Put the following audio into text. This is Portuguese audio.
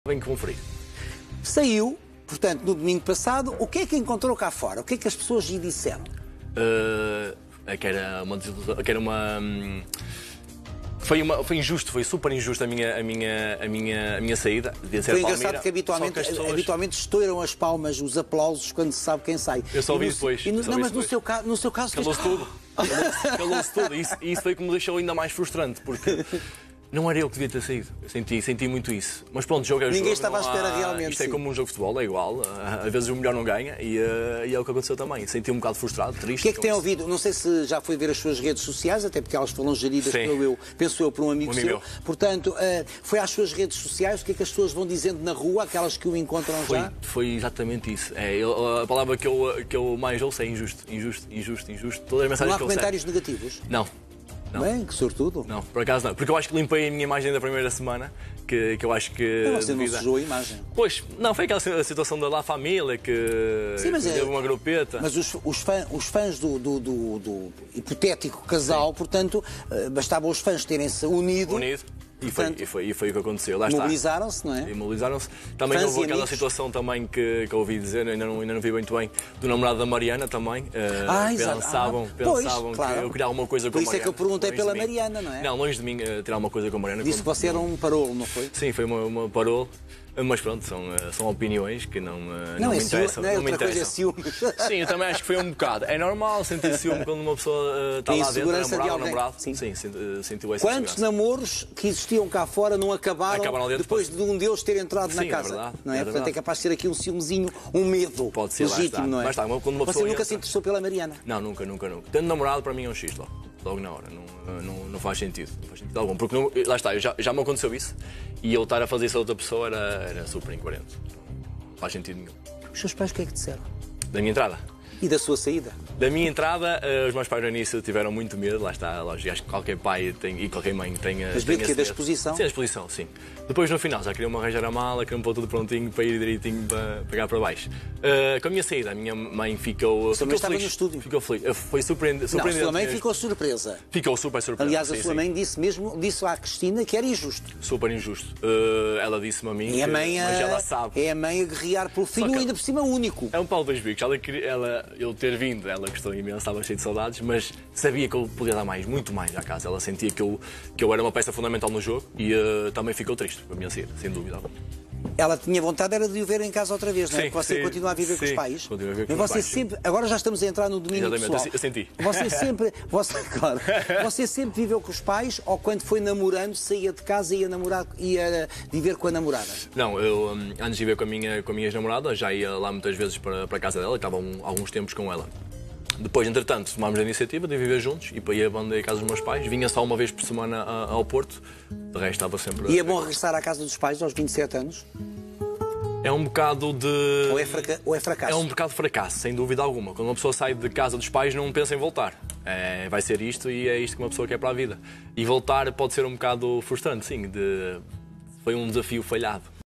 Bem conferir. Saiu, portanto, no domingo passado. O que é que encontrou cá fora? O que é que as pessoas lhe disseram? Que era uma desilusão, que era uma... Foi injusto, foi super injusto a minha saída. Devia ser Foi a Palmeira, engraçado que habitualmente estouram as palmas, os aplausos, quando se sabe quem sai. Eu só ouvi depois. Mas no seu caso... Calou-se tudo. Calou-se tudo. E isso foi o que me deixou ainda mais frustrante, porque... Não era eu que devia ter saído. Eu senti muito isso. Mas pronto, jogo é o jogo. Ninguém estava à espera realmente. Isto é como um jogo de futebol, é igual. Às vezes o melhor não ganha e é o que aconteceu também. Senti um bocado frustrado, triste. O que é que tem ouvido? Não sei se já foi ver as suas redes sociais, até porque elas foram geridas, penso eu, por um amigo seu. Meu. Portanto, foi às suas redes sociais. O que é que as pessoas vão dizendo na rua, aquelas que o encontram já? Foi exatamente isso. A palavra que eu mais ouço é injusto. Injusto. Todas as mensagens Não há que eu comentários negativos? Não. Bem, que sortudo. Não, por acaso não. Porque eu acho que limpei a minha imagem da primeira semana, que eu acho que... Mas você não sujou a imagem. Pois, não, foi aquela situação da La Família que deu uma grupeta. Mas os fãs do hipotético casal, portanto, bastava os fãs terem-se unido. E foi o que aconteceu. Mobilizaram-se, não é? E mobilizaram-se. Também Fãs houve aquela amigos. situação também que eu ouvi dizer, ainda não vi muito bem, do namorado da Mariana também. Pensavam claro. que eu queria alguma coisa com a Mariana. Por isso é que eu perguntei pela Mariana, não é? Não, longe de mim tirar alguma coisa com a Mariana. Disse que você era um parolo, não foi? Sim, foi uma parole. Mas pronto, são opiniões que não me interessam. Não é outra coisa, é ciúme. Sim, eu também acho que foi um bocado. É normal sentir ciúme quando uma pessoa está lá dentro, namorado. Sim, sentiu essa Quantos namoros que existiam cá fora não acabaram depois de um deles ter entrado na casa? É verdade, não é? Portanto, é capaz de ser aqui um ciúmezinho, um medo legítimo, não é? Mas quando uma você nunca se interessou pela Mariana? Não, nunca. Tendo namorado, para mim é um X logo na hora. Não faz sentido. Não faz sentido algum. Porque lá está, já me aconteceu isso e eu estar a fazer isso a outra pessoa era super incoerente. Não faz sentido nenhum. Os seus pais o que é que disseram? Da minha entrada? E da sua saída? Da minha entrada, os meus pais no início tiveram muito medo, lá está, lógico, acho que qualquer pai e qualquer mãe tem. Mas medo que é da exposição? Sim, da exposição, sim. Depois, no final, já queriam-me arranjar a mala, queriam-me pôr tudo prontinho para ir direitinho para pegar para baixo. Com a minha saída, a minha mãe ficou feliz. Estava no estúdio. Ficou feliz. Foi surpreendente. Não, a sua mãe ficou surpresa. Ficou super surpresa. Aliás, a sua mãe disse à Cristina que era injusto. Super injusto. Ela disse-me a mim mas ela sabe. É a mãe a guerrear pelo filho, ainda por cima único. É um pau de dois bicos. Eu ter vindo, ela gostou imenso, estava cheia de saudades, mas sabia que eu podia dar muito mais à casa. Ela sentia que eu era uma peça fundamental no jogo e também ficou triste com a minha saída, sem dúvida alguma. Ela tinha vontade era de o ver em casa outra vez, não é? Sim, porque você continua a viver com os pais. Continua a viver com os pais. Agora já estamos a entrar no domínio pessoal. Eu senti. Você sempre viveu com os pais ou quando foi namorando saía de casa e ia viver com a namorada? Não, eu antes de viver com a minha ex-namorada já ia lá muitas vezes para a casa dela e estava alguns tempos com ela. Depois, entretanto, tomámos a iniciativa de viver juntos e para ir abandonei a casa dos meus pais. Vinha só uma vez por semana ao Porto, de resto estava sempre... E é bom regressar à casa dos pais aos 27 anos? É um bocado de... Ou é fracasso? É um bocado de fracasso, sem dúvida alguma. Quando uma pessoa sai de casa dos pais, não pensa em voltar. Vai ser isto e é isto que uma pessoa quer para a vida. E voltar pode ser um bocado frustrante, sim. Foi um desafio falhado.